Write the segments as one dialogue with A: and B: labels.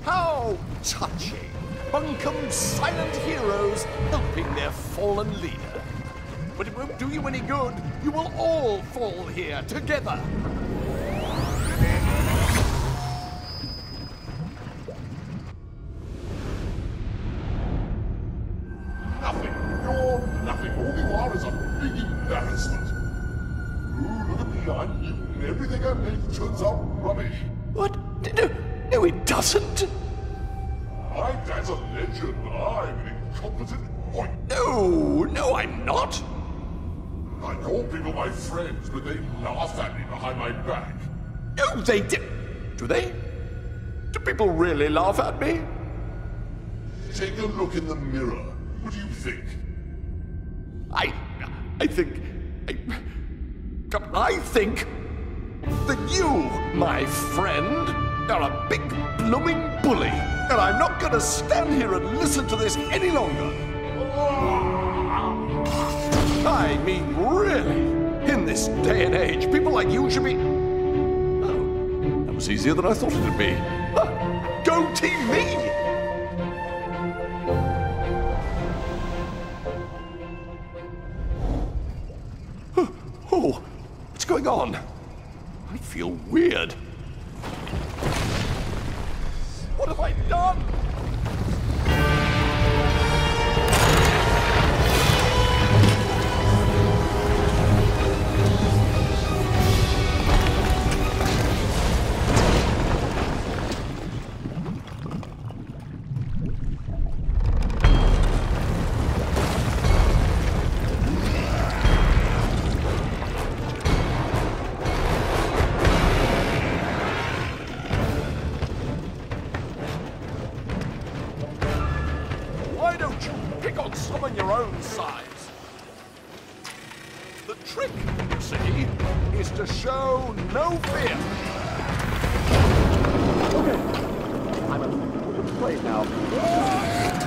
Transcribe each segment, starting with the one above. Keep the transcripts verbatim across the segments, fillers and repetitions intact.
A: How touching! Bunkum's silent heroes helping their fallen leader. But it won't do you any good. You will all fall here together.
B: Nothing. You're nothing. All you are is a big embarrassment. Ooh, look at me. I'm even. Everything I make turns out rubbish.
A: What? No, no it doesn't.
B: My dad's a legend. I'm an incompetent point.
A: No, no, I'm not.
B: I call people my friends, but they laugh at me behind my back.
A: No, they do. Do they? Do people really laugh at me?
B: Take a look in the mirror. What do you think?
A: I, I think, I, I think that you, my friend, are a big blooming bully, and I'm not going to stand here and listen to this any longer. I mean, really, in this day and age, people like you should be... Oh, that was easier than I thought it would be. Huh, go team me! Oh, what's going on? I feel weird. What have I done? Why don't you pick on someone your own size? The trick, you see, is to show no fear. Okay, I'm a play now.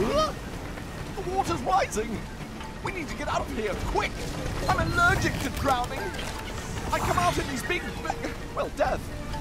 A: Huh? The water's rising! We need to get out of here, quick! I'm allergic to drowning! I come out in these big, big well, death.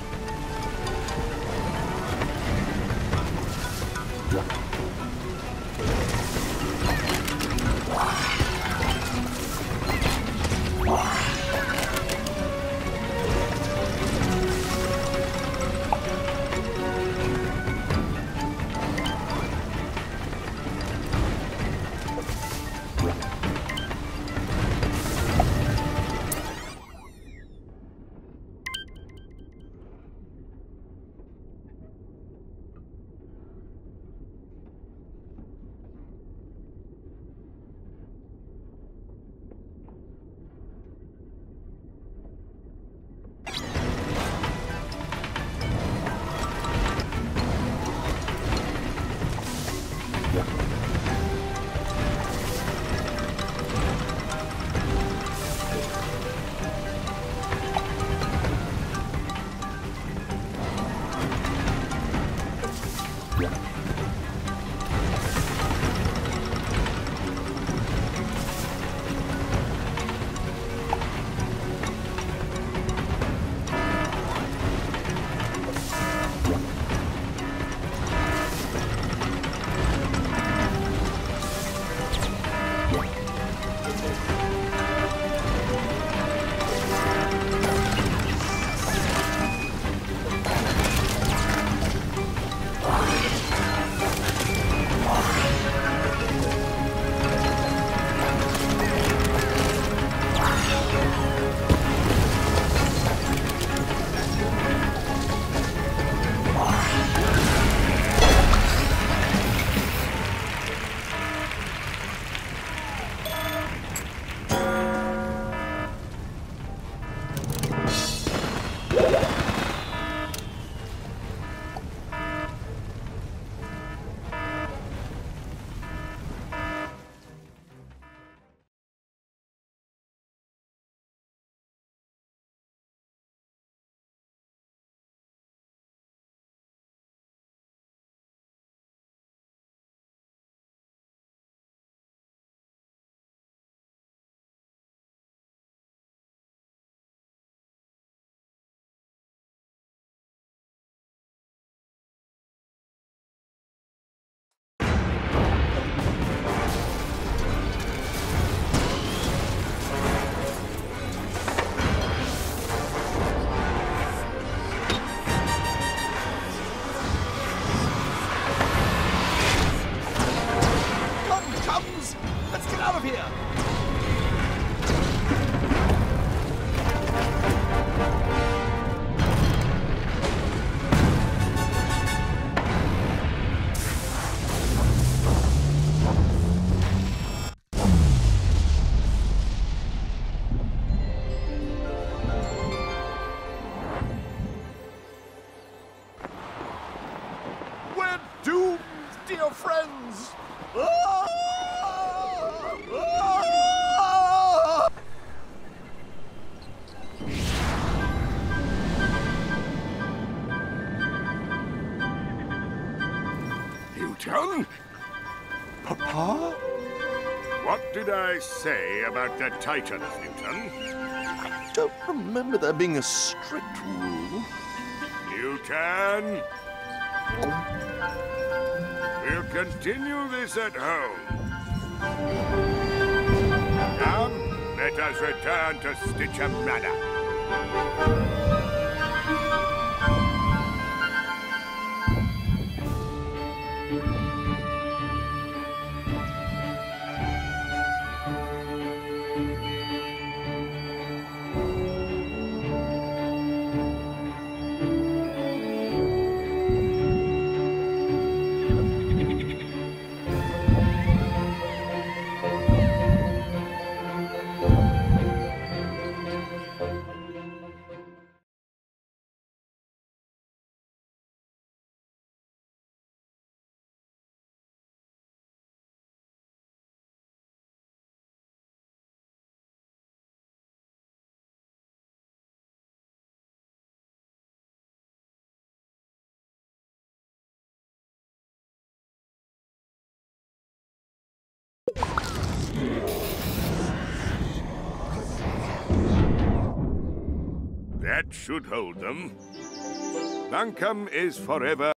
A: Dear friends! Ah! Ah! Newton? Papa?
B: What did I say about the Titans, Newton?
A: I don't remember there being a strict rule.
B: Newton? We'll continue this at home. Come, let us return to Stitcham Manor.
C: That should hold them. Buncombe is forever